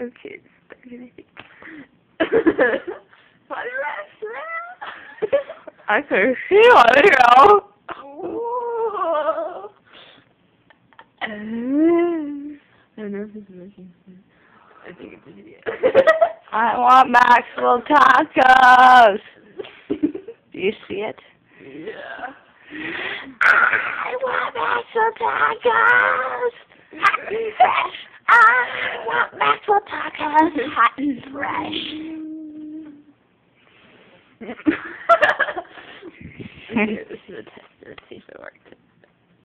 Okay, start anything. What is that? I can see it here. I don't know if this is working. I think it's an idiot. I want Maxwell tacos. Do you see it? Yeah. I want Maxwell tacos. Hot and fresh. I want Maxwell tacos. Hot and fresh. Okay, this is a test. Let's see if it worked.